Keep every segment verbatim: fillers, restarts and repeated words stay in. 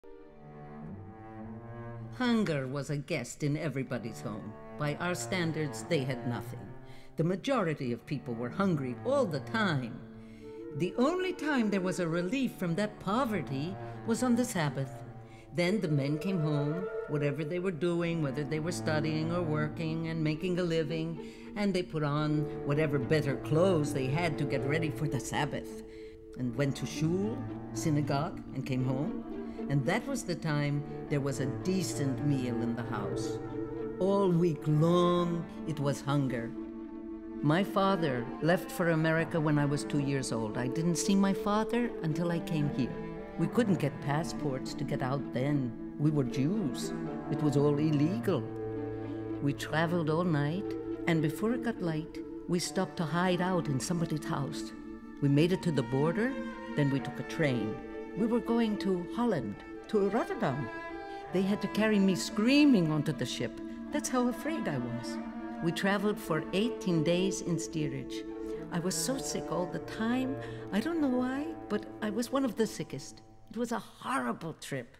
Hunger was a guest in everybody's home. By our standards, they had nothing. The majority of people were hungry all the time. The only time there was a relief from that poverty was on the Sabbath. Then the men came home, whatever they were doing, whether they were studying or working and making a living, and they put on whatever better clothes they had to get ready for the Sabbath, and went to shul, synagogue, and came home. And that was the time there was a decent meal in the house. All week long, it was hunger. My father left for America when I was two years old. I didn't see my father until I came here. We couldn't get passports to get out then. We were Jews. It was all illegal. We traveled all night, and before it got light, we stopped to hide out in somebody's house. We made it to the border, then we took a train. We were going to Holland, to Rotterdam. They had to carry me screaming onto the ship. That's how afraid I was. We traveled for eighteen days in steerage. I was so sick all the time. I don't know why, but I was one of the sickest. It was a horrible trip.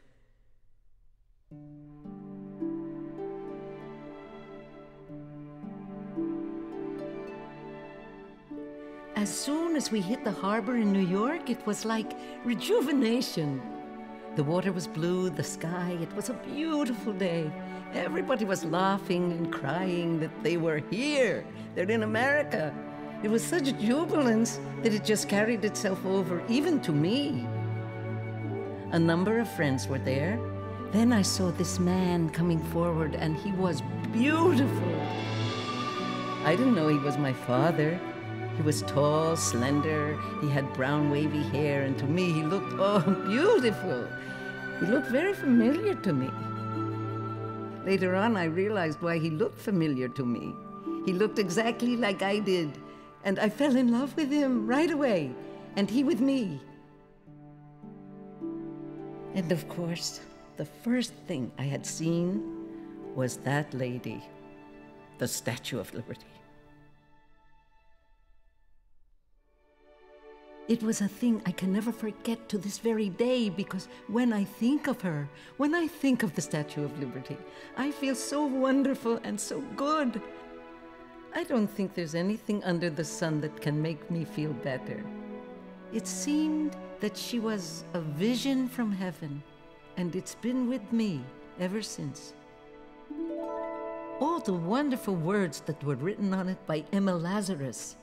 As soon as we hit the harbor in New York, it was like rejuvenation. The water was blue, the sky, it was a beautiful day. Everybody was laughing and crying that they were here. They're in America. It was such jubilance that it just carried itself over, even to me. A number of friends were there. Then I saw this man coming forward, and he was beautiful. I didn't know he was my father. He was tall, slender, he had brown wavy hair, and to me he looked, oh, beautiful. He looked very familiar to me. Later on, I realized why he looked familiar to me. He looked exactly like I did, and I fell in love with him right away, and he with me. And of course, the first thing I had seen was that lady, the Statue of Liberty. It was a thing I can never forget to this very day, because when I think of her, when I think of the Statue of Liberty, I feel so wonderful and so good. I don't think there's anything under the sun that can make me feel better. It seemed that she was a vision from heaven, and it's been with me ever since. All the wonderful words that were written on it by Emma Lazarus,